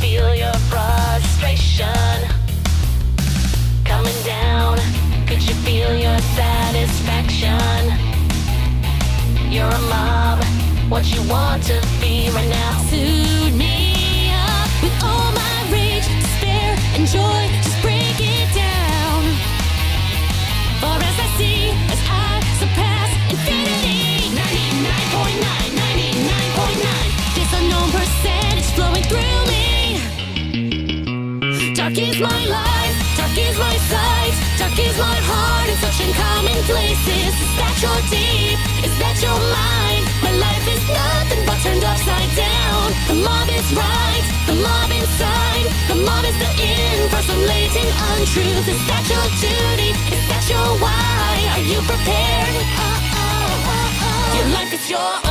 feel your frustration coming down? Could you feel your satisfaction? You're a mob, what you want to be right now. Suit me up with all my rage, despair, and joy. Just break it down. For as I see, as I surpass infinity. 99.9, 99.9. This unknown percentage flowing through me. Dark is my life, dark is my sight, dark is my heart in such uncommon places. Is that your deep? Is that your mind? My life is nothing but turned upside down. The mob is right, the mob inside. The mob is the in for some latent untruth. Is that your duty? Is that your why? Are you prepared? Your life is your